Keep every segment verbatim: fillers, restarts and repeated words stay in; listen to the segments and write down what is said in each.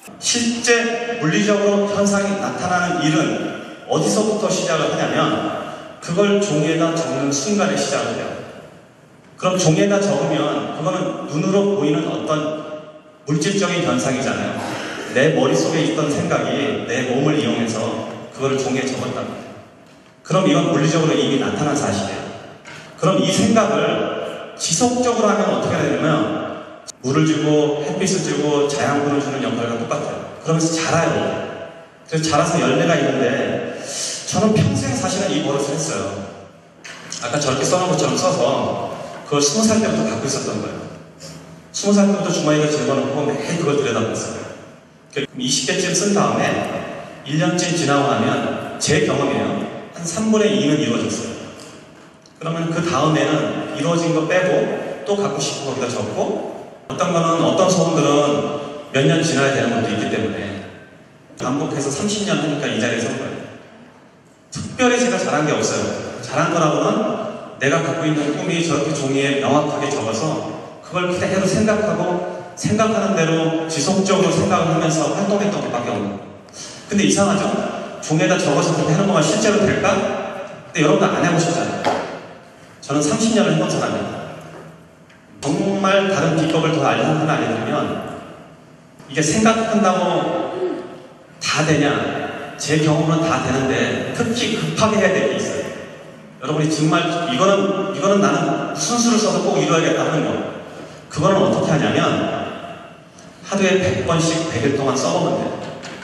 실제 물리적으로 현상이 나타나는 일은 어디서부터 시작을 하냐면 그걸 종이에다 적는 순간에 시작을 해요. 그럼 종이에다 적으면 그거는 눈으로 보이는 어떤 물질적인 현상이잖아요. 내 머릿속에 있던 생각이 내 몸을 이용해서 그거를 종이에 적었답니다. 그럼 이건 물리적으로 이미 나타난 사실이에요. 그럼 이 생각을 지속적으로 하면 어떻게 되냐면 물을 주고 햇빛을 주고 자양분을 주는 역할과 똑같아요. 그러면서 자라요. 그래서 자라서 열매가 있는데 저는 평생 사실은 이 버릇을 했어요. 아까 저렇게 써놓은 것처럼 써서 그걸 스무 살 때부터 갖고 있었던 거예요. 스무 살 때부터 주머니에 집어넣고 매일 그걸 들여다봤어요. 그럼 이십 대쯤 쓴 다음에 일 년쯤 지나고 나면 제 경험이에요. 한 삼분의 이는 이루어졌어요. 그러면 그 다음에는 이루어진 거 빼고 또 갖고 싶은 거기다 적고 어떤 거는 어떤 소원들은 몇 년 지나야 되는 것도 있기 때문에 반복해서 삼십 년 하니까 이 자리에 선 거예요. 특별히 제가 잘한 게 없어요. 잘한 거라고는 내가 갖고 있는 꿈이 저렇게 종이에 명확하게 적어서 그걸 그대로 생각하고 생각하는 대로 지속적으로 생각을 하면서 활동했던 것밖에 없는 거예요. 근데 이상하죠? 종이에다 적어서 그렇게 하는 거가 실제로 될까? 근데 여러분들 안 해보셨잖아요. 저는 삼십 년을 해본 사람입니다. 정말 다른 비법을 더 하나 알려드리면 이게 생각한다고 다 되냐? 제 경험은 다 되는데 특히 급하게 해야 될 게 있어요. 여러분이 정말 이거는 이거는 나는 무슨 수를 써서 꼭 이루어야겠다 하는 거. 그거는 어떻게 하냐면 하루에 백 번씩 백 일 동안 써보면 돼요.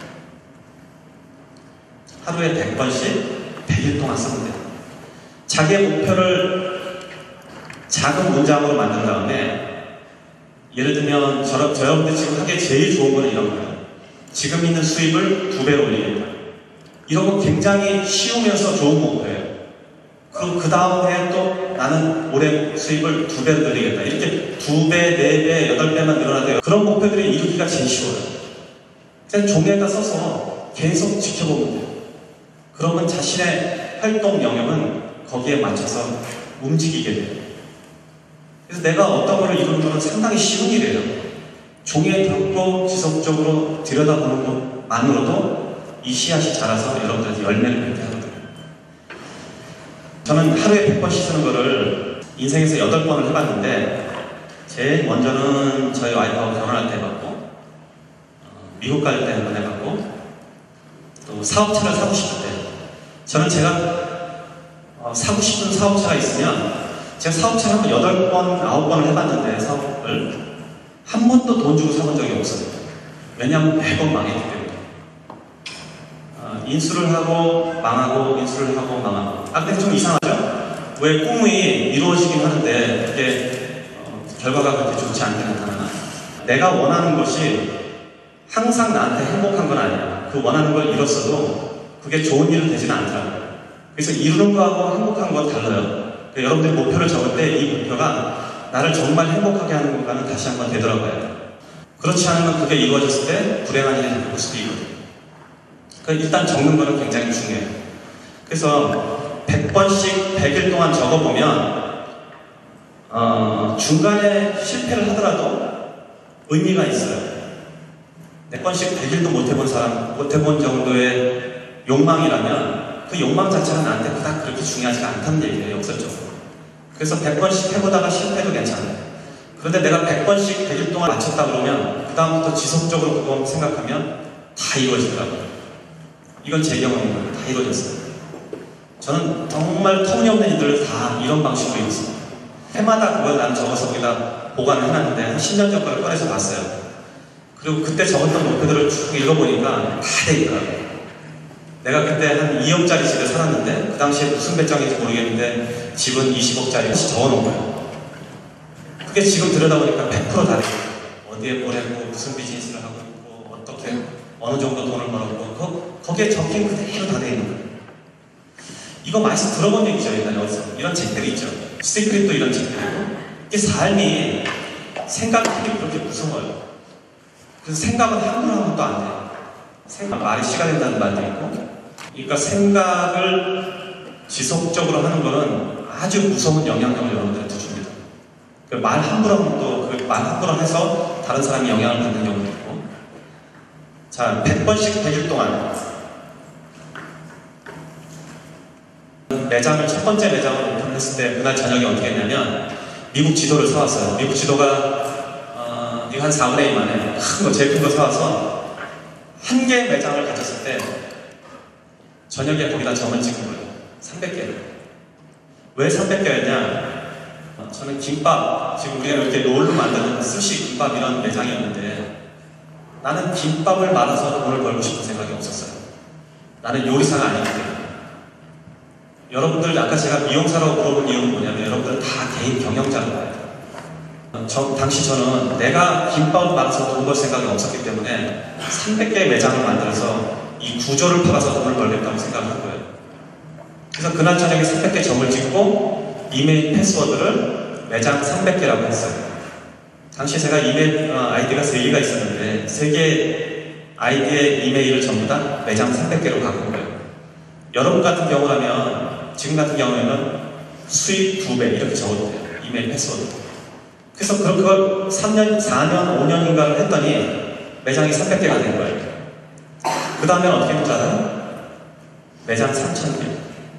하루에 백 번씩 백 일 동안 쓰면 돼요. 자기의 목표를 작은 문장으로 만든 다음에 예를 들면 저, 저 여러분들 지금 하기에 제일 좋은 거는 이런 거예요. 지금 있는 수입을 두 배로 올리겠다. 이런 거 굉장히 쉬우면서 좋은 목표예요. 그럼 그 다음 해에 또 나는 올해 수입을 두 배로 늘리겠다. 이렇게 두 배, 네 배, 여덟 배만 늘어나도 그런 목표들이 이루기가 제일 쉬워요. 그냥 종이에다 써서 계속 지켜보면 돼요. 그러면 자신의 활동 영역은 거기에 맞춰서 움직이게 돼요. 그래서 내가 어떤 거를 이루는 건 상당히 쉬운 일이에요. 종이에 담고 지속적으로 들여다보는 것만으로도 이 씨앗이 자라서 여러분들한테 열매를 맺게 하거든요. 저는 하루에 백 번씩 쓰는 거를 인생에서 여덟 번을 해봤는데 제일 먼저는 저희 와이프하고 결혼할 때 해봤고 어, 미국 갈 때 한 번 해봤고 또 사업차를 사고 싶을 때 저는 제가 어, 사고 싶은 사업차가 있으면 제가 사업차를 한 여덟 번, 아홉 번을 해봤는데 사업을 한 번도 돈 주고 사본 적이 없어요. 왜냐하면 매번 망했기 때문에. 어, 인수를 하고 망하고 인수를 하고 망하고. 아 근데 좀 이상하죠? 왜 꿈이 이루어지긴 하는데 그게 어, 결과가 그렇게 좋지 않게 나타나나? 내가 원하는 것이 항상 나한테 행복한 건 아니야. 그 원하는 걸 이뤘어도 그게 좋은 일은 되지는 않더라고요. 그래서 이루는 거하고 행복한 건 달라요. 여러분들이 목표를 적을 때 이 목표가 나를 정말 행복하게 하는 건가는 다시 한번 되돌아봐야 돼요. 그렇지 않으면 그게 이루어졌을 때 불행한 일이 생길 수도 있거든요. 그러니까 일단 적는 거는 굉장히 중요해요. 그래서 백 번씩 백 일 동안 적어보면 어, 중간에 실패를 하더라도 의미가 있어요. 백 번씩 백 일도 못 해본 사람, 못 해본 정도의 욕망이라면 그 욕망 자체가 나한테 그닥 그렇게 중요하지가 않다는 얘기예요, 역설적으로. 그래서 백 번씩 해보다가 실패도 괜찮아요. 그런데 내가 백 번씩 백 일 동안 맞췄다 그러면 그 다음부터 지속적으로 그거 생각하면 다 이루어지더라고요. 이건 제 경험인 거예요. 다 이루어졌어요. 저는 정말 터무니없는 일들을 다 이런 방식으로 이뤘어요. 해마다 그걸 난 적어서 거기다 보관을 해놨는데 한 십 년 전 거를 꺼내서 봤어요. 그리고 그때 적었던 목표들을 쭉 읽어보니까 다 돼 있더라고요. 내가 그때 한 이억짜리 집에 살았는데 그 당시에 무슨 배짱인지 모르겠는데 집은 이십억짜리 혹시 적어놓은 거예요. 그게 지금 들여다보니까 백 퍼센트 다 돼요. 어디에 보내고 무슨 비즈니스를 하고 있고 어떻게 어느 정도 돈을 벌었고 거, 거기에 적힌 그대로 다 돼 있는 거예요. 이거 많이 들어본 얘기죠. 일단 여기서 이런 책들이 있죠. 시크릿도 이런 책들이고 이게 삶이 생각하기 그렇게 무서워요. 그래서 생각은 함부로 하면 또 안 돼요. 생각 말이 씨가 된다는 말도 있고 그러니까 생각을 지속적으로 하는 거는 아주 무서운 영향력을 여러분들한테 줍니다. 그 말 함부로 하면 또 그 말 함부로 해서 다른 사람이 영향을 받는 경우도 있고 자, 백 번씩 백 일 동안 매장을 첫 번째 매장을 오픈했을 때 그날 저녁에 어떻게 했냐면 미국 지도를 사왔어요. 미국 지도가 어, 이거 한 사분의 일 만에 큰 거, 제일 큰 거 사와서 한 개 매장을 가졌을 때 저녁에 거기다 점을 찍은 거예요. 삼백 개를. 왜 삼백 개였냐? 어, 저는 김밥, 지금 우리가 이렇게 롤로 만드는 스시 김밥 이런 매장이었는데 나는 김밥을 말아서 돈을 벌고 싶은 생각이 없었어요. 나는 요리사가 아니기 때문에. 여러분들 아까 제가 미용사라고 물어본 이유는 뭐냐면 여러분들 다 개인 경영자라고 해요. 저, 당시 저는 내가 김밥을 말아서 돈 벌 생각이 없었기 때문에 삼백 개의 매장을 만들어서 이 구조를 팔아서 돈을 벌겠다고 생각을 한 거예요. 그래서 그날 저녁에 삼백 개 점을 찍고 이메일 패스워드를 매장 삼백 개라고 했어요. 당시 제가 이메일 어, 아이디가 세 개가 있었는데 세 개 아이디의 이메일을 전부 다 매장 삼백 개로 바꾼 거예요. 여러분 같은 경우라면 지금 같은 경우에는 수익 두 배 이렇게 적어도 돼요. 이메일 패스워드. 그래서 그걸 삼 년, 사 년, 오 년인가를 했더니 매장이 삼백 개가 된 거예요. 그 다음에 어떻게 됐잖아요? 매장 삼천 개.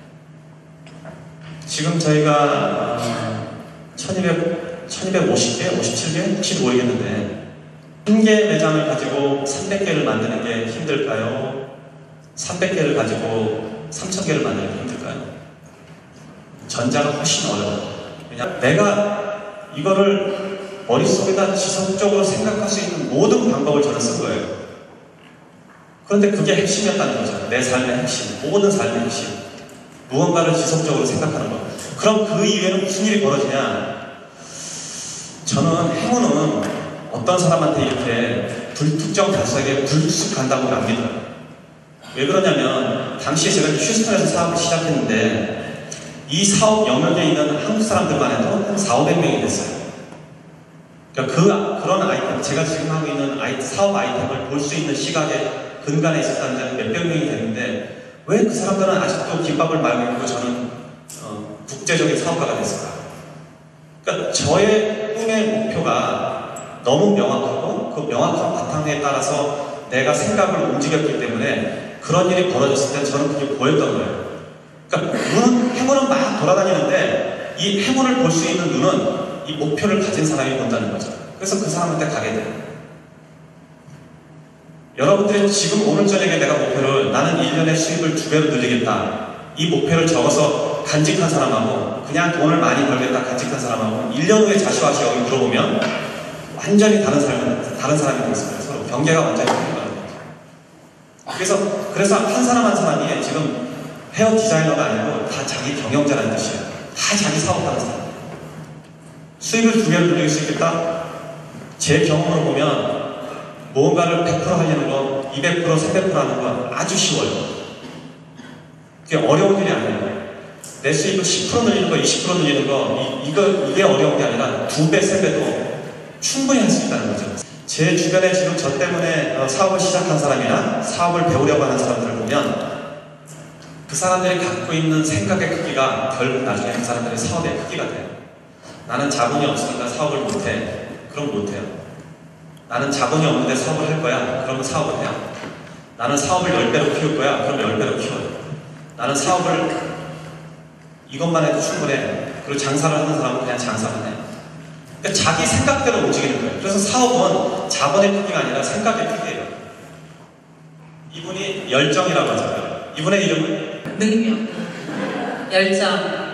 지금 저희가 천이백, 천이백오십 개, 오십칠 개? 혹시 모르겠는데 한 개 매장을 가지고 삼백 개를 만드는 게 힘들까요? 삼백 개를 가지고 삼천 개를 만드는 게 힘들까요? 전자가 훨씬 어려워요. 왜냐하면 내가 이거를 머릿속에다 지속적으로 생각할 수 있는 모든 방법을 저는 쓴 거예요. 그런데 그게 핵심이었다는 거죠. 내 삶의 핵심, 모든 삶의 핵심. 무언가를 지속적으로 생각하는 것. 그럼 그 이후에는 무슨 일이 벌어지냐? 저는 행운은 어떤 사람한테 이렇게 불특정 다수에게 불쑥 간다고 안 믿어요. 왜 그러냐면 당시에 제가 휴스턴에서 사업을 시작했는데 이 사업 영역에 있는 한국 사람들만 해도 한 사오백 명이 됐어요. 그러니까 그, 그런 아이템, 제가 지금 하고 있는 아이, 사업 아이템을 볼 수 있는 시각에 근간에 있었다는 데는 몇백 명이 됐는데 왜 그 사람들은 아직도 김밥을 말고 있고 저는 어, 국제적인 사업가가 됐을까? 그러니까 저의 꿈의 목표가 너무 명확하고 그 명확한 바탕에 따라서 내가 생각을 움직였기 때문에 그런 일이 벌어졌을 때 저는 그게 보였던 거예요. 그러니까 눈은, 행운은 막 돌아다니는데 이 행운을 볼 수 있는 눈은 이 목표를 가진 사람이 본다는 거죠. 그래서 그 사람한테 가게 돼요. 여러분들이 지금 오늘 저녁에 내가 목표를 나는 일 년에 수입을 두 배로 늘리겠다 이 목표를 적어서 간직한 사람하고 그냥 돈을 많이 벌겠다 간직한 사람하고 일 년 후에 자시와시 여기 물어보면 완전히 다른 사람이, 다른 사람이 되겠습니다. 서로 경계가 완전히 다른 거예요. 그래서, 그래서 한 사람 한 사람이 지금 헤어 디자이너가 아니고 다 자기 경영자라는 뜻이에요. 다 자기 사업하는 사람. 수익을 두 배로 늘릴 수 있겠다? 제 경험으로 보면 무언가를 백 퍼센트 하려는 거, 이백 퍼센트, 삼백 퍼센트 하는 건 아주 쉬워요. 그게 어려운 일이 아니에요. 내 수익을 십 퍼센트 늘리는 거, 이십 퍼센트 늘리는 거, 이, 이거, 이게 어려운 게 아니라 두 배, 세 배도 충분히 할 수 있다는 거죠. 제 주변에 지금 저 때문에 사업을 시작한 사람이나 사업을 배우려고 하는 사람들을 보면 그 사람들이 갖고 있는 생각의 크기가 결국 나중에 그 사람들의 사업의 크기가 돼요. 나는 자본이 없으니까 사업을 못해. 그럼 못해요. 나는 자본이 없는데 사업을 할 거야. 그러면 사업을 해요. 나는 사업을 열 배로 키울 거야. 그럼 열 배로 키워요. 나는 사업을 이것만 해도 충분해. 그리고 장사를 하는 사람은 그냥 장사만 해. 그러니까 자기 생각대로 움직이는 거예요. 그래서 사업은 자본의 크기가 아니라 생각의 크기예요. 이분이 열정이라고 하잖아요. 이분의 이름은 능력, 열정,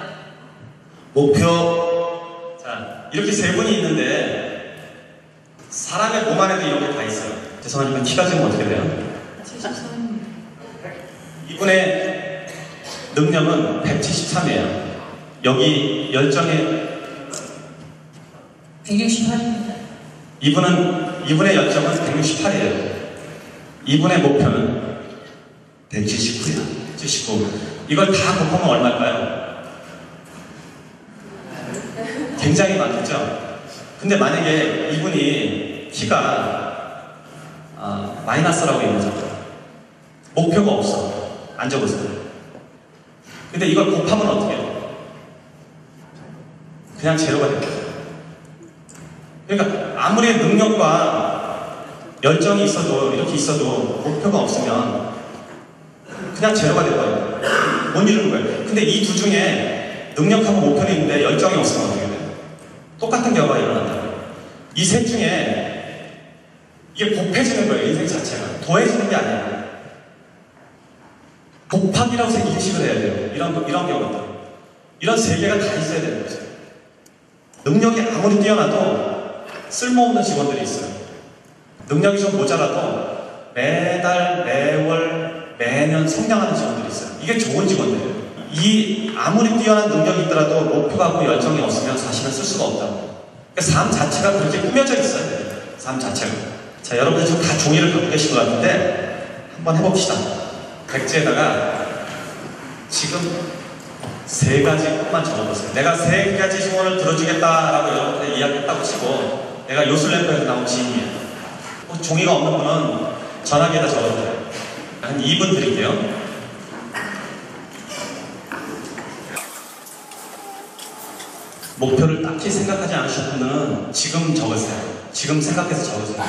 목표. 자, 이렇게 세 분이 있는데 사람의 몸 안에도 이런 게 다 있어요. 죄송하지만 키가 지금 어떻게 돼요? 칠십삼. 이분의 능력은 백칠십삼이에요. 여기 열정의 백육십팔입니다. 이분은 이분의 열정은 백육십팔이에요. 이분의 목표는 백칠십구예요. 칠십구. 이걸 다 곱하면 얼마일까요? 굉장히 많겠죠? 근데 만약에 이분이 키가 아, 마이너스라고 얘기하죠. 목표가 없어. 안 적었어요. 근데 이걸 곱하면 어떻게 해요? 그냥 제로가 됩니다. 그러니까 아무리 능력과 열정이 있어도 이렇게 있어도 목표가 없으면 그냥 제로가 돼버려요. 못 이루는 거예요. 근데 이 두 중에 능력하고 목표는 있는데 열정이 없으면 어떻게 돼요? 똑같은 결과가 일어난다고요. 이 셋 중에 이게 곱해지는 거예요. 인생 자체가. 더해지는 게 아니에요. 곱하기라고 인식을 해야 돼요. 이런, 이런 경우들. 이런 세 개가 다 있어야 되는 거죠. 능력이 아무리 뛰어나도 쓸모없는 직원들이 있어요. 능력이 좀 모자라도 매달, 매월, 매년 성장하는 직원들이 있어요. 이게 좋은 직원들이에요. 이 아무리 뛰어난 능력이 있더라도 목표하고 열정이 없으면 사실은 쓸 수가 없다고. 그러니까 삶 자체가 그렇게 꾸며져 있어요. 삶 자체가. 자, 여러분들 지금 다 종이를 갖고 계신 것 같은데 한번 해봅시다. 백지에다가 지금 세 가지 것만 적어보세요. 내가 세 가지 소원을 들어주겠다라고 여러분들 이야기했다고 치고 내가 요술램프에서 나온 지인이에요. 뭐 종이가 없는 분은 전화기에다 적어줘요. 한 이 분 드릴게요. 목표를 딱히 생각하지 않으신 분은 지금 적으세요. 지금 생각해서 적으세요.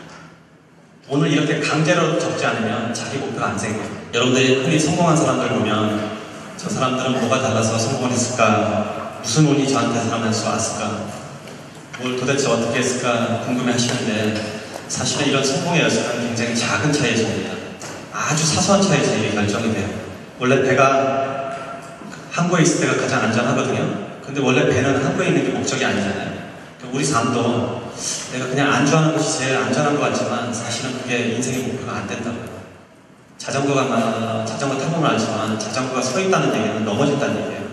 오늘 이렇게 강제로 적지 않으면 자기 목표가 안 생겨요. 여러분들이 흔히 성공한 사람들 보면 저 사람들은 뭐가 달라서 성공을 했을까? 무슨 운이 저한테 살아날 수 왔을까? 뭘 도대체 어떻게 했을까 궁금해 하시는데 사실은 이런 성공의 여정은 굉장히 작은 차이에서 옵니다. 아주 사소한 차이에서 이게 결정이 돼요. 원래 배가 항구에 있을 때가 가장 안전하거든요. 근데 원래 배는 항구에 있는 게 목적이 아니잖아요. 우리 삶도 내가 그냥 안주하는 것이 제일 안전한 것 같지만 사실은 그게 인생의 목표가 안 된다고요. 자전거가, 자전거 타보면 알지만 자전거가 서 있다는 얘기는 넘어진다는 얘기예요.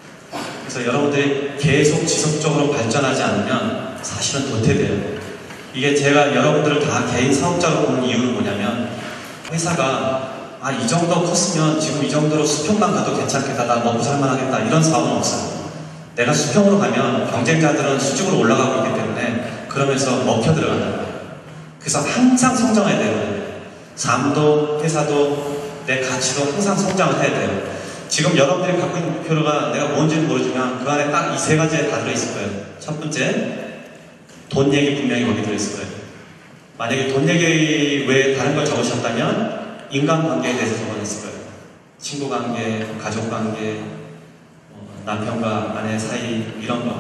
그래서 여러분들이 계속 지속적으로 발전하지 않으면 사실은 도태돼요. 이게 제가 여러분들을 다 개인 사업자로 보는 이유는 뭐냐면 회사가 아, 이 정도 컸으면 지금 이 정도로 수평만 가도 괜찮겠다, 나 먹고 살만하겠다 이런 사업은 없어요. 내가 수평으로 가면 경쟁자들은 수직으로 올라가고 있기 때문에 그러면서 먹혀 들어간다는 거예요. 그래서 항상 성장해야 돼요. 삶도 회사도 내 가치도 항상 성장을 해야 돼요. 지금 여러분들이 갖고 있는 목표가 내가 뭔지는 모르지만 그 안에 딱 이 세 가지에 다 들어있을 거예요. 첫 번째, 돈 얘기 분명히 거기 들어있을 거예요. 만약에 돈 얘기 외에 다른 걸 적으셨다면 인간관계에 대해서 적어냈을 거예요. 친구관계, 가족관계, 어, 남편과 아내 사이 이런 거.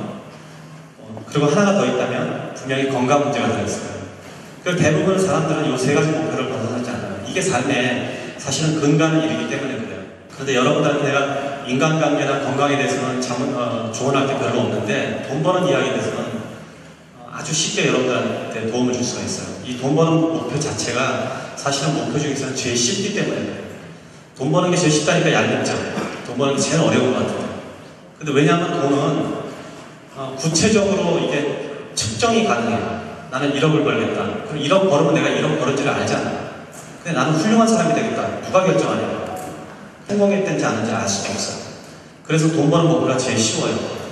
어, 그리고 하나가 더 있다면 분명히 건강 문제가 들어있을 거예요. 그 대부분 사람들은 이 세 가지 목표를 벗어나지 않아요. 이게 삶에 사실은 근간을 이루기 때문에 그래요. 그런데 여러분들한테 내가 인간관계나 건강에 대해서는 참, 어, 조언할 게 별로 없는데 돈 버는 이야기에 대해서는 어, 아주 쉽게 여러분들한테 도움을 줄 수가 있어요. 이 돈 버는 목표 자체가 사실은 목표 중에서는 제일 쉽기 때문에 그래요. 돈 버는 게 제일 쉽다니까 얄밉죠. 돈 버는 게 제일 어려운 것 같아요. 근데 왜냐하면 돈은 어, 구체적으로 이게 측정이 가능해요. 나는 일억을 벌겠다. 그럼 일억 벌으면 내가 일억 벌었지를 알잖아. 근데 나는 훌륭한 사람이 되겠다. 누가 결정하냐? 성공했든지 아닌지 알 수가 없어요. 그래서 돈 버는 목표가 제일 쉬워요.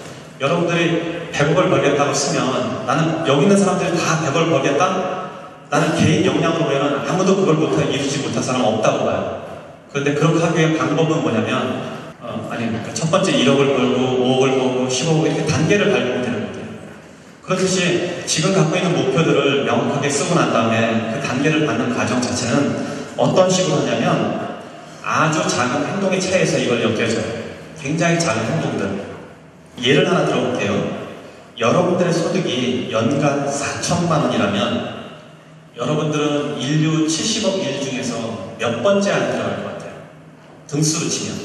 여러분들이 백억을 벌겠다고 쓰면 나는 여기 있는 사람들이 다 백억을 벌겠다? 나는 개인 역량으로 보면 아무도 그걸 못하, 이루지 못한 사람 없다고 봐요. 그런데 그렇게 하기 위한 방법은 뭐냐면 어, 아니 그러니까 첫 번째 일억을 벌고 오억을 벌고 십억을 이렇게 단계를 밟으면 되는 거예요. 그렇듯이 지금 갖고 있는 목표들을 명확하게 쓰고 난 다음에 그 단계를 밟는 과정 자체는 어떤 식으로 하냐면 아주 작은 행동의 차이에서 이걸 엮여줘요. 굉장히 작은 행동들. 예를 하나 들어볼게요. 여러분들의 소득이 연간 사천만 원이라면 여러분들은 인류 칠십억 일 중에서 몇 번째 안에 들어갈 것 같아요? 등수로 치면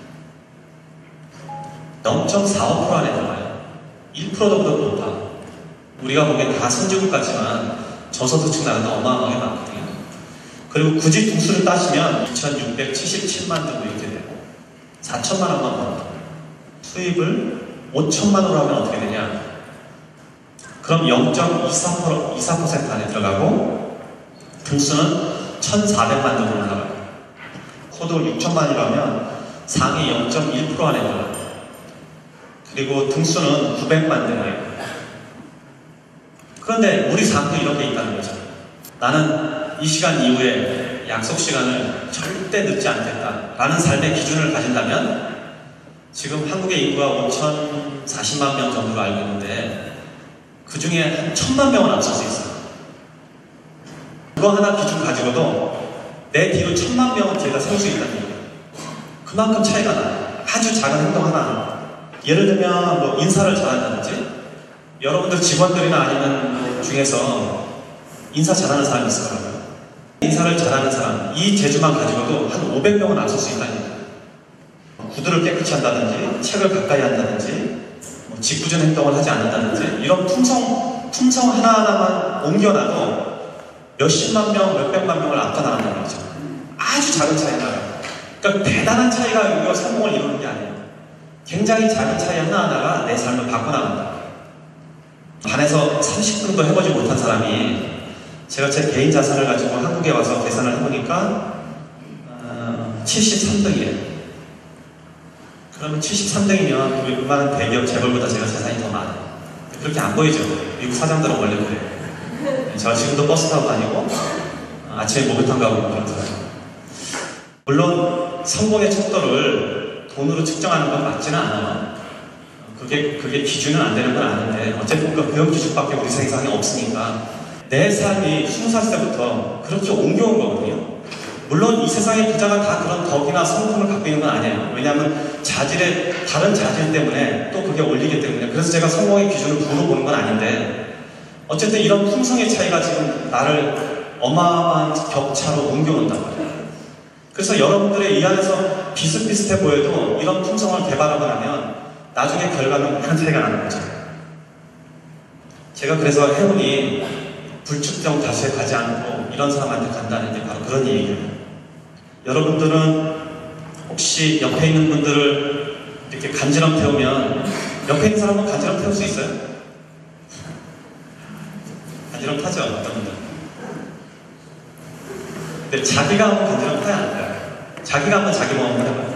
영 점 사오 퍼센트 안에 들어가요. 일 퍼센트보다 높아. 우리가 보기엔 다 선진국 같지만 저소득층 나라도 어마어마하게 많거든요. 그리고 굳이 등수를 따지면 이천육백칠십칠만 등 이렇게 되고 사천만 원만 벌어. 수입을 오천만 원으로 하면 어떻게 되냐? 그럼 영 점 이사 퍼센트 안에 들어가고 등수는 천사백만 등으로 올라가요. 소득 육천만 원이라고 하면 상위 영 점 일 퍼센트 안에 들어가요. 그리고 등수는 구백만 등이에요. 그런데 우리 삶도 이런 게 있다는 거죠. 나는 이 시간 이후에 약속 시간을 절대 늦지 않겠다 라는 삶의 기준을 가진다면 지금 한국의 인구가 오천사십만 명 정도로 알고 있는데 그 중에 한 천만 명은 앞설 수 있어요. 그거 하나 기준 가지고도 내 뒤로 천만 명을 뒤에다 세울 수 있다는 얘기예요. 그만큼 차이가 나요. 아주 작은 행동 하나. 예를 들면 뭐 인사를 잘한다든지, 여러분들 직원들이나 아니면 중에서 인사 잘하는 사람이 있을 거라고요. 인사를 잘하는 사람, 이 재주만 가지고도 한 오백 명은 앞설 수 있다는 얘기예요. 구두를 깨끗이 한다든지, 책을 가까이 한다든지, 뭐 직구전 행동을 하지 않는다든지, 이런 품성, 품성 하나하나만 옮겨놔도 몇십만 명, 몇백만 명을 앞서 나간다는 거죠. 아주 작은 차이가. 그러니까 대단한 차이가 이거 성공을 이루는 게 아니에요. 굉장히 작은 차이 하나하나가 내 삶을 바꿔나간다. 반에서 삼십 등도 해보지 못한 사람이 제가 제 개인 자산을 가지고 한국에 와서 계산을 해보니까 어, 칠십삼 등이에요. 그러면 칠십삼 등이면 웬만한 대기업 재벌보다 제가 재산이 더 많아요. 그렇게 안 보이죠? 미국 사장들은 원래 그래요. 저 지금도 버스 타고 다니고 아침에 목욕탕 가고 그런 사람. 물론 성공의 척도를 돈으로 측정하는 건 맞지는 않아요. 그게 그게 기준은 안 되는 건 아는데 어쨌든 그런 기준밖에 우리 세상에 없으니까 내 삶이 스무 살 때부터 그렇게 옮겨온 거거든요. 물론 이 세상의 부자가 다 그런 덕이나 성품을 갖고 있는 건 아니에요. 왜냐하면 자질의 다른 자질 때문에 또 그게 올리기 때문에. 그래서 제가 성공의 기준을 부로 보는 건 아닌데 어쨌든 이런 품성의 차이가 지금 나를 어마어마한 격차로 옮겨온단 말이에요. 그래서 여러분들의 이 안에서 비슷비슷해 보여도 이런 품성을 개발하고 나면 나중에 결과는 큰 차이가 나는 거죠. 제가 그래서 행운이 불특정 다수에 가지 않고 이런 사람한테 간다는 게 바로 그런 얘기예요. 여러분들은 혹시 옆에 있는 분들을 이렇게 간지럼 태우면 옆에 있는 사람은 간지럼 태울 수 있어요? 간지럼 타죠, 어떤 분들. 근데 자기가 한번 간지럼 타야 안 돼요. 자기가 한번 자기 마음을 해봐요.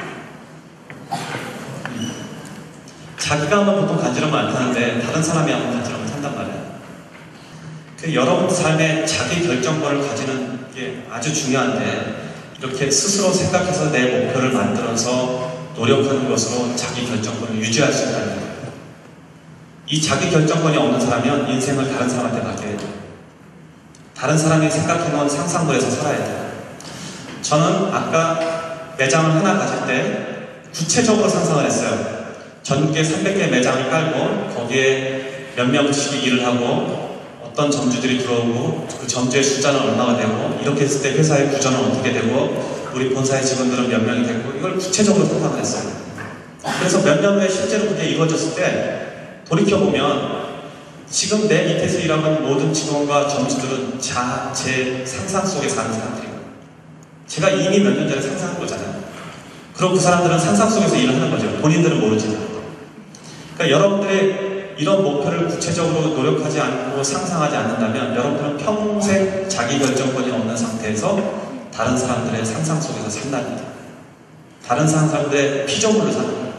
음. 자기가 한번 보통 간지럼을 안 타는데 다른 사람이 한번 간지럼을 탄단 말이에요. 그 여러분 삶에 자기 결정권을 가지는 게 아주 중요한데 이렇게 스스로 생각해서 내 목표를 만들어서 노력하는 것으로 자기 결정권을 유지할 수 있다는 거예요. 이 자기 결정권이 없는 사람은 인생을 다른 사람한테 맡겨야 돼요. 다른 사람이 생각해놓은 상상도에서 살아야 돼요. 저는 아까 매장을 하나 가질 때 구체적으로 상상을 했어요. 전국에 삼백 개 매장을 깔고 거기에 몇 명씩 일을 하고 어떤 점주들이 들어오고 그 점주의 숫자는 얼마가 되고 이렇게 했을 때 회사의 구조는 어떻게 되고 우리 본사의 직원들은 몇 명이 되고 이걸 구체적으로 상상을 했어요. 그래서 몇 년 후에 실제로 그게 이루어졌을 때 돌이켜보면 지금 내 밑에서 일하는 모든 직원과 점주들은 자, 제 상상 속에 사는 사람들이에요. 제가 이미 몇 년 전에 상상한 거잖아요. 그럼 그 사람들은 상상 속에서 일을 하는 거죠. 본인들은 모르지만. 그러니까 여러분들의 이런 목표를 구체적으로 노력하지 않고 상상하지 않는다면 여러분들은 평생 자기 결정권이 없는 상태에서 다른 사람들의 상상 속에서 산답니다. 다른 사람들의 피조물로 사는 거예요.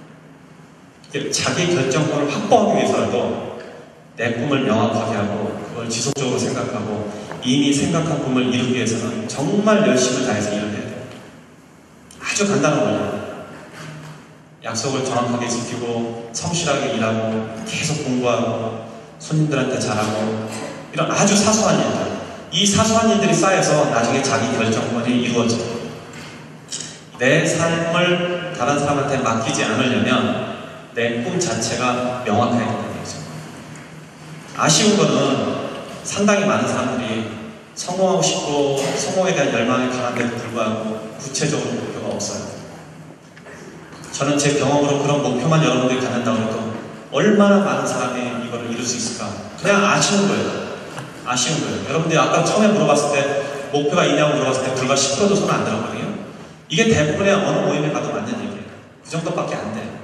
자기 결정권을 확보하기 위해서라도 내 꿈을 명확하게 하고 그걸 지속적으로 생각하고 이미 생각한 꿈을 이루기 위해서는 정말 열심을 다해서 일을 해야 돼요. 아주 간단한 원리예요. 약속을 정확하게 지키고 성실하게 일하고 계속 공부하고 손님들한테 잘하고 이런 아주 사소한 일들, 이 사소한 일들이 쌓여서 나중에 자기 결정권이 이루어져요. 내 삶을 다른 사람한테 맡기지 않으려면 내 꿈 자체가 명확해야 된다는 거죠. 아쉬운 거는 상당히 많은 사람들이 성공하고 싶고 성공에 대한 열망이 강한데도 불구하고 구체적으로 목표가 없어요. 저는 제 경험으로 그런 목표만 여러분들이 갖는다고 해도 얼마나 많은 사람이 이걸 이룰 수 있을까? 그냥 아쉬운 거예요. 아쉬운 거예요. 여러분들이 아까 처음에 물어봤을 때 목표가 있냐고 물어봤을 때 불과 십 퍼센트도 손 안 들었거든요. 이게 대부분의 어느 모임에 가도 맞는 얘기예요. 그 정도밖에 안 돼요.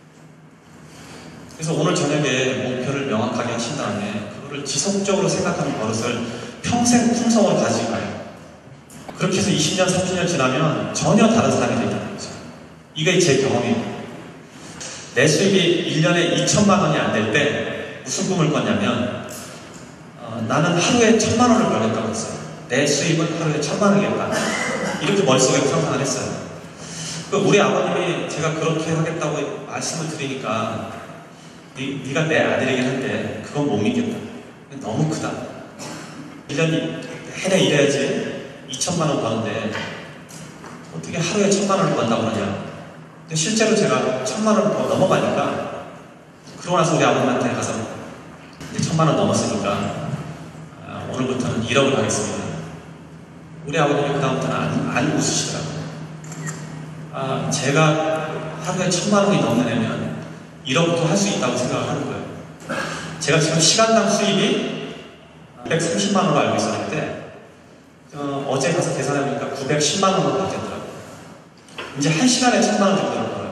그래서 오늘 저녁에 목표를 명확하게 하신 다음에 그거를 지속적으로 생각하는 버릇을 평생 품성으로 가지고 가요. 그렇게 해서 이십 년, 삼십 년 지나면 전혀 다른 사람이 되겠다는 거죠. 이게 제 경험이에요. 내 수입이 일 년에 이천만 원이 안 될 때 무슨 꿈을 꿨냐면 어, 나는 하루에 천만 원을 벌겠다고 했어요. 내 수입은 하루에 천만 원이겠다. 이렇게 머릿속에 상상을 했어요. 그 우리 아버님이 제가 그렇게 하겠다고 말씀을 드리니까 네, 네가 내 아들이긴 한데 그건 못 믿겠다. 너무 크다. 일 년이 내내 일해야지 이천만 원 버는데 어떻게 하루에 천만 원을 번다고 그러냐. 근데 실제로 제가 천만 원을 더 넘어가니까 그러고 나서 우리 아버님한테 가서 이제 천만 원 넘었으니까 아, 오늘부터는 일억을 하겠습니다. 우리 아버님이 그다음부터는 안, 안 웃으시더라고요. 아, 제가 하루에 천만 원이 넘는 애면 일억도 할 수 있다고 생각을 하는 거예요. 제가 지금 시간당 수입이 백삼십만 원으로 알고 있었는데 어, 어제 가서 계산해보니까 구백십만 원으로 바뀌었더라고요. 이제 한 시간에 천만 원 정도는 벌어요.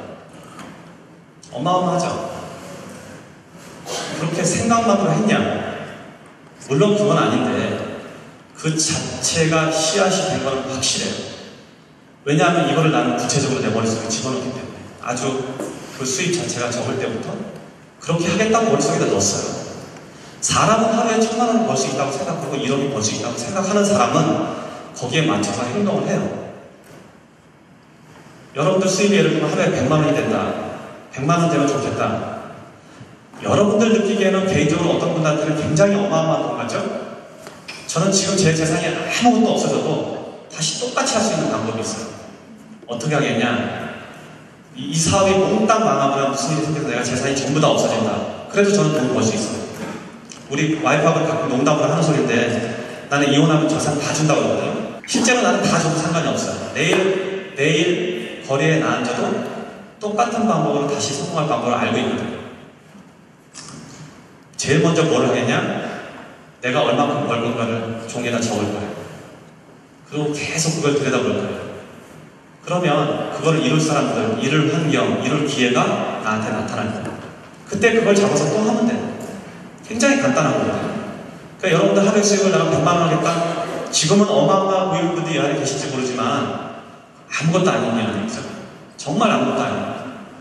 어마어마하죠? 그렇게 생각만으로 했냐? 물론 그건 아닌데 그 자체가 씨앗이 된 건 확실해요. 왜냐하면 이거를 나는 구체적으로 내 머릿속에 집어넣기 때문에 아주 그 수입 자체가 적을 때부터 그렇게 하겠다고 머릿속에다 넣었어요. 사람은 하루에 천만 원을 벌 수 있다고 생각하고 일억을 벌 수 있다고 생각하는 사람은 거기에 맞춰서 행동을 해요. 여러분들 수입이 예를 들면 하루에 백만 원이 된다. 백만 원 되면 좋겠다. 여러분들 느끼기에는 개인적으로 어떤 분들한테는 굉장히 어마어마한 돈 같죠? 저는 지금 제 재산이 아무것도 없어져도 다시 똑같이 할 수 있는 방법이 있어요. 어떻게 하겠냐? 이, 이 사업이 몽땅 망하거나 무슨 일이 생겨서 내가 재산이 전부 다 없어진다. 그래도 저는 돈을 벌 수 있어요. 우리 와이프하고 가끔 농담을 하는 소리인데 나는 이혼하면 재산 다 준다고 그러거든요. 실제로 나는 다 줘도 상관이 없어요. 내일, 내일 거리에 나 앉아도 똑같은 방법으로 다시 성공할 방법을 알고 있거든요. 제일 먼저 뭘 하겠냐? 내가 얼마큼 벌 건가를 종이에다 적을 거예요. 그리고 계속 그걸 들여다볼 거예요. 그러면 그거를 이룰 사람들, 이룰 환경, 이룰 기회가 나한테 나타날 거예요. 그때 그걸 잡아서 또 하면 돼요. 굉장히 간단한 거거든요. 그러니까 여러분들 하루에 수익을 나가 백만 원 하겠다? 지금은 어마어마한 고위급분들이 이 안에 계실지 모르지만 아무것도 아닌 일이죠. 정말 아무것도 아니에요.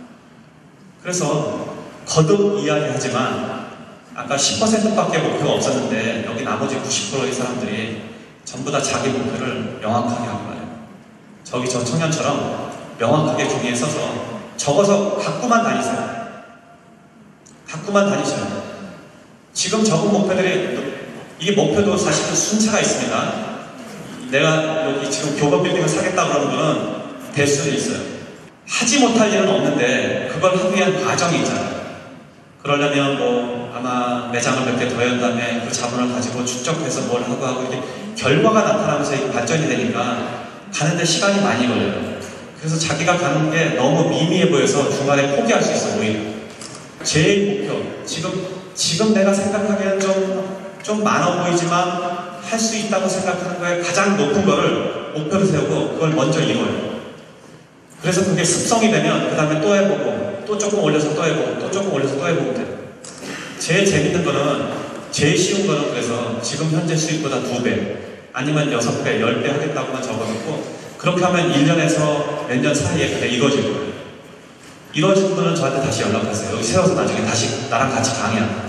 그래서 거듭 이야기하지만 아까 십 퍼센트밖에 목표가 없었는데 여기 나머지 구십 퍼센트의 사람들이 전부 다 자기 목표를 명확하게 하고 가요. 저기 저 청년처럼 명확하게 종이에 써서 적어서 갖고만 다니세요. 갖고만 다니셔요. 지금 적은 목표들이 이게 목표도 사실은 순차가 있습니다. 내가 여기 지금 교법 빌딩을 사겠다 그러는 거는 될 수는 있어요. 하지 못할 일은 없는데 그걸 하기 위한 과정이 있잖아요. 그러려면 뭐 아마 매장을 몇 개 더 연 다음에 그 자본을 가지고 축적해서 뭘 하고 하고 이게 결과가 나타나면서 이게 발전이 되니까 가는데 시간이 많이 걸려요. 그래서 자기가 가는 게 너무 미미해 보여서 중간에 포기할 수 있어 오히려. 제일 목표 지금 지금 내가 생각하기에는 좀, 좀 많아 보이지만 할 수 있다고 생각하는 거에 가장 높은 거를 목표를 세우고 그걸 먼저 이뤄요. 그래서 그게 습성이 되면 그 다음에 또 해보고 또 조금 올려서 또 해보고 또 조금 올려서 또 해보고 돼요. 제일 재밌는 거는 제일 쉬운 거는 그래서 지금 현재 수익보다 두 배 아니면 여섯 배, 열 배 하겠다고만 적어놓고 그렇게 하면 일 년에서 몇 년 사이에 그게 이루어질 거예요. 이루어진 분은 저한테 다시 연락하세요. 여기 세워서 나중에 다시 나랑 같이 강의하고.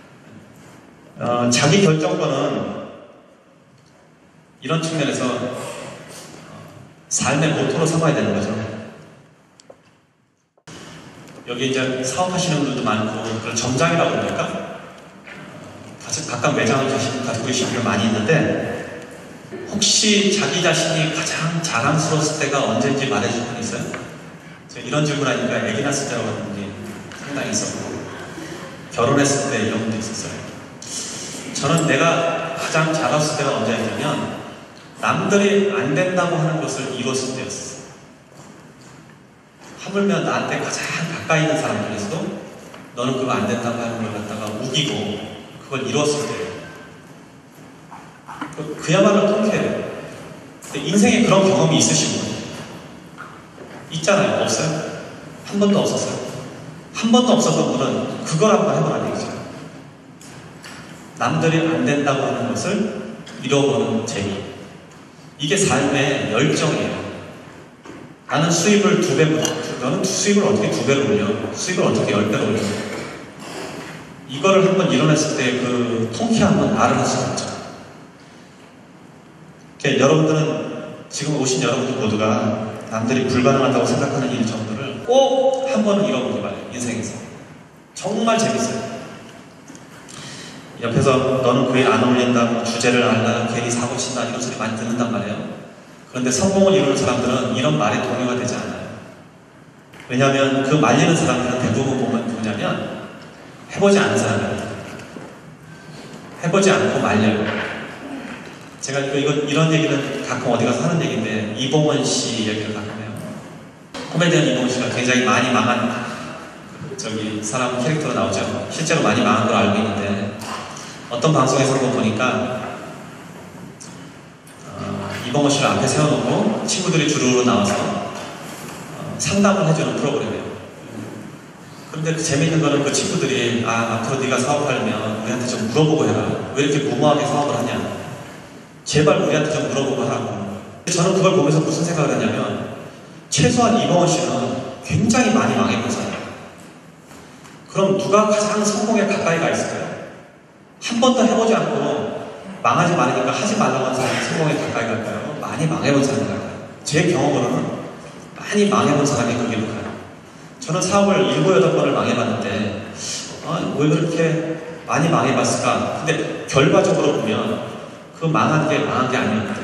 어, 자기 결정권은 이런 측면에서 삶의 모토로 삼아야 되는 거죠. 여기 이제 사업하시는 분들도 많고 그걸 점장이라고 그러니까 각각 매장을 가지고 계시는 분들 많이 있는데 혹시 자기 자신이 가장 자랑스러웠을 때가 언제인지 말해줄 분 있어요? 제가 이런 질문하니까 애기 낳았을 때라고 하는 분이 상당히 있었고 결혼했을 때 이런 분도 있었어요. 저는 내가 가장 잘했을 때가 언제였냐면 남들이 안 된다고 하는 것을 이뤘을 때였어요. 하물며 나한테 가장 가까이 있는 사람 중에서도 너는 그거 안 된다고 하는 걸 갖다가 우기고 그걸 이뤘을 때예요. 그야말로 통쾌해요. 근데 인생에 그런 경험이 있으신 분 있잖아요. 없어요? 한 번도 없었어요. 한 번도 없었던 분은 그걸 한번 해보라는 얘기죠. 남들이 안 된다고 하는 것을 이뤄보는 재미. 이게 삶의 열정이에요. 나는 수입을 두 배, 너는 수입을 어떻게 두 배로 올려? 수입을 어떻게 열 배로 올려? 이거를 한번 이뤄냈을 때 그 통쾌함은 말을 할 수가 없죠. 그러니까 여러분들은 지금 오신 여러분들 모두가 남들이 불가능하다고 생각하는 일 정도를 꼭 한 번은 이뤄보기 바래요. 인생에서. 정말 재밌어요. 옆에서 너는 그 일 안 어울린다, 주제를 알라, 괜히 사고 친다 이런 소리 많이 듣는단 말이에요. 그런데 성공을 이루는 사람들은 이런 말에 동요가 되지 않아요. 왜냐하면 그 말리는 사람들은 대부분 보면 누구냐면 해보지 않은 사람이에요. 해보지 않고 말려요. 제가 이거, 이거 이런 얘기는 가끔 어디 가서 하는 얘기인데 이봉원 씨 얘기를 가끔 해요. 코미디언 이봉원 씨가 굉장히 많이 망한 저기 사람 캐릭터로 나오죠. 실제로 많이 망한 걸 알고 있는데 어떤 방송에서 한번 보니까 어, 이봉원 씨를 앞에 세워놓고 친구들이 주르르 나와서 어, 상담을 해주는 프로그램이에요. 그런데 그 재미있는 거는 그 친구들이 아 앞으로 네가 사업하려면 우리한테 좀 물어보고 해라. 왜 이렇게 무모하게 사업을 하냐. 제발 우리한테 좀 물어보고 하라고. 저는 그걸 보면서 무슨 생각을 했냐면 최소한 이봉원 씨는 굉장히 많이 망해보잖아요. 그럼 누가 가장 성공에 가까이 가 있을까요? 한 번도 해보지 않고 망하지 말으니까 하지 말라고 하는 사람이 성공에 가까이 갈까요? 많이 망해본 사람이 갈까요? 제 경험으로는 많이 망해본 사람이 그 길로 가요. 저는 사업을 일곱, 여덟 번을 망해봤는데 아, 왜 그렇게 많이 망해봤을까? 근데 결과적으로 보면 그 망한 게 망한 게 아니었거든요.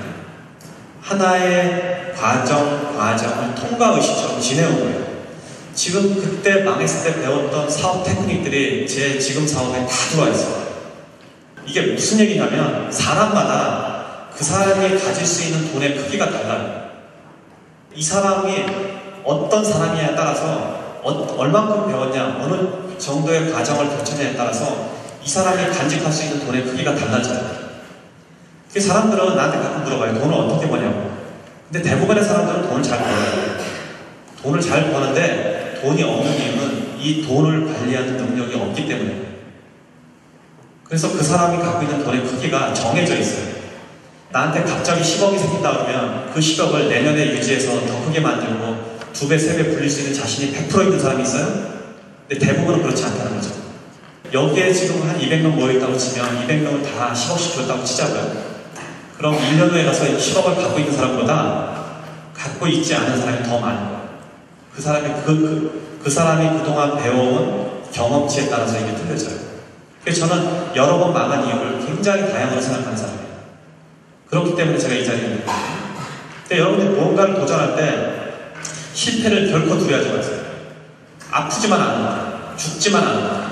하나의 과정, 과정을 통과의식처럼 지내온 거예요. 지금 그때 망했을 때 배웠던 사업 테크닉들이 제 지금 사업에 다 들어와 있어요. 이게 무슨 얘기냐면 사람마다 그 사람이 가질 수 있는 돈의 크기가 달라요. 이 사람이 어떤 사람이냐에 따라서 어, 얼만큼 배웠냐, 어느 정도의 과정을 거쳤냐에 따라서 이 사람이 간직할 수 있는 돈의 크기가 달라져요. 그 사람들은 나한테 가끔 물어봐요. 돈을 어떻게 버냐고. 근데 대부분의 사람들은 돈을 잘 벌어요. 돈을 잘 버는데 돈이 없는 이유는 이 돈을 관리하는 능력이 없기 때문에. 그래서 그 사람이 갖고 있는 돈의 크기가 정해져 있어요. 나한테 갑자기 십억이 생긴다 그러면 그 십억을 내년에 유지해서 더 크게 만들고 두 배, 세 배 불릴 수 있는 자신이 백 퍼센트 있는 사람이 있어요? 근데 대부분은 그렇지 않다는 거죠. 여기에 지금 한 이백 명 모여있다고 치면 이백 명을 다 십억씩 줬다고 치자고요. 그럼 일 년 후에 가서 십억을 갖고 있는 사람보다 갖고 있지 않은 사람이 더 많아요. 그 사람이 그, 그, 그 사람이 그동안 배워온 경험치에 따라서 이게 틀려져요. 그래서 저는 여러 번 망한 이유를 굉장히 다양하게 생각하는 사람이에요. 그렇기 때문에 제가 이 자리에 있는 거예요. 근데 여러분들이 무언가를 도전할 때 실패를 결코 두려워하지 마세요. 아프지만 않는다. 죽지만 않는다.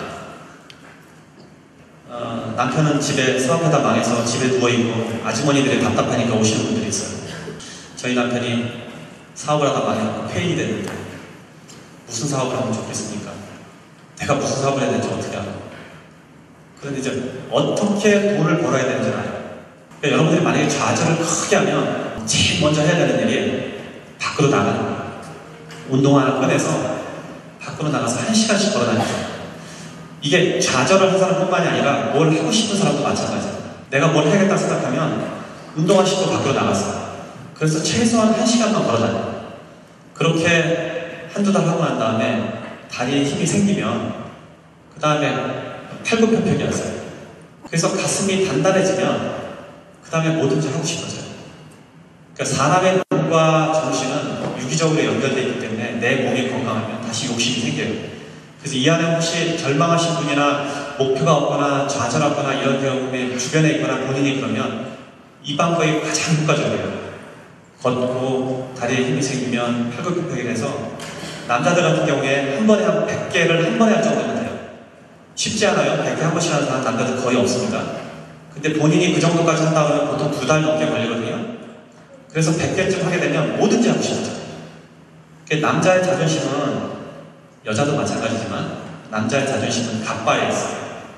어, 남편은 집에 사업하다 망해서 집에 누워있고 아주머니들이 답답하니까 오시는 분들이 있어요. 저희 남편이 사업을 하다 망해서 폐인이 됐는데 무슨 사업을 하면 좋겠습니까? 내가 무슨 사업을 해야 되는지 어떻게 알아? 그런데 이제 어떻게 돈을 벌어야 되는지 알아요. 그러니까 여러분들이 만약에 좌절을 크게 하면 제일 먼저 해야 되는 일이 밖으로 나가는 거예요. 운동 하나 꺼내서 밖으로 나가서 한 시간씩 걸어다니죠. 이게 좌절을 한 사람뿐만이 아니라 뭘 하고 싶은 사람도 마찬가지예요. 내가 뭘 해야겠다 생각하면 운동화 신고 밖으로 나갔어요. 그래서 최소한 한 시간만 걸어다녀요. 그렇게 한두 달 하고 난 다음에 다리에 힘이 생기면 그 다음에 팔굽혀펴기 하세요. 그래서 가슴이 단단해지면 그 다음에 뭐든지 하고 싶어져요. 그러니까 사람의 몸과 정신은 유기적으로 연결되어 있기 때문에 내 몸이 건강하면 다시 욕심이 생겨요. 그래서 이 안에 혹시 절망하신 분이나 목표가 없거나 좌절하거나 이런 경험에 주변에 있거나 본인이 그러면 이 방법이 가장 효과적이에요. 걷고 다리에 힘이 생기면 팔굽혀펴기를 해서 남자들 같은 경우에 한 번에 한 백 개를 한 번에 할 정도면 돼요. 쉽지 않아요. 백 개 한 번씩 하는 사람 남자들 거의 없습니다. 근데 본인이 그 정도까지 한다 하면 보통 두 달 넘게 걸리거든요. 그래서 백 개쯤 하게 되면 뭐든지 하고 싶어져. 남자의 자존심은 여자도 마찬가지지만 남자의 자존심은 갑바에 있어요.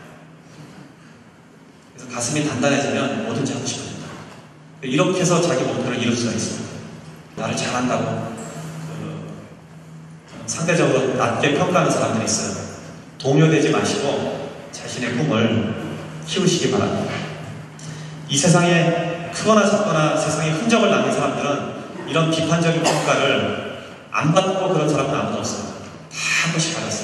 그래서 가슴이 단단해지면 뭐든지 하고 싶어진다. 이렇게 해서 자기 목표를 이룰 수가 있습니다. 나를 잘한다고 그 상대적으로 낮게 평가하는 사람들이 있어요. 동요되지 마시고 자신의 꿈을 키우시기 바랍니다. 이 세상에 크거나 작거나 세상에 흔적을 남긴 사람들은 이런 비판적인 평가를 안 받고 그런 사람은 아무도 없어요. 다 한 번씩 받았어요.